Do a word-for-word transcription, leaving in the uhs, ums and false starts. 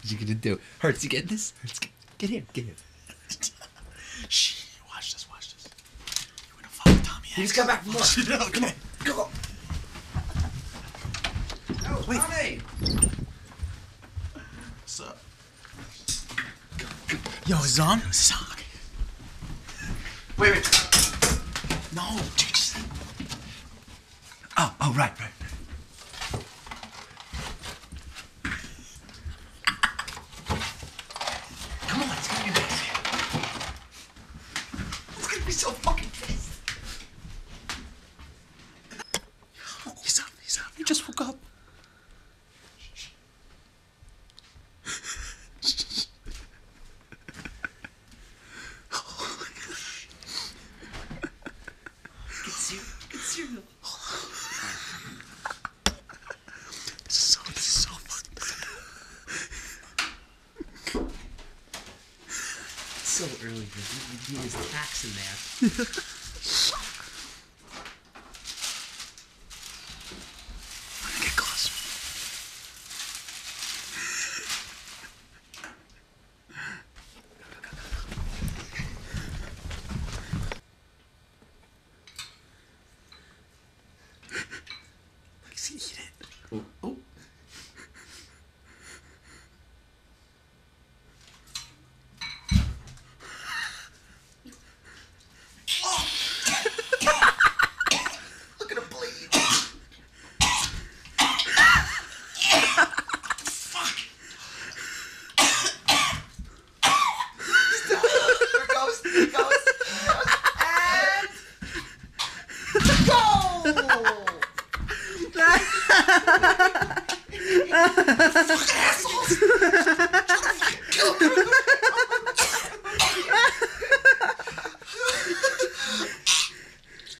What you gonna do? Hurts, you get this? Hurts, get, get here, get here. Shh, watch this, watch this. You wanna follow Tommy? He just got back from work. Okay. Come on, go. Oh, Wait. Tommy! What's up? Yo, is it on? It's on. Okay. Wait, wait. No, dude, just... Oh, oh, right, right. Come on, it's gonna be nice. It's gonna be so fucking pissed. He's up, he's up. You just woke up. Get cereal. Get cereal. This is so, this is so fucking... It's so early, dude. You need his tax in there. Get close. See, eat it. Oh, oh. Look at him bleed. Fuck! There it goes. There it goes. And go!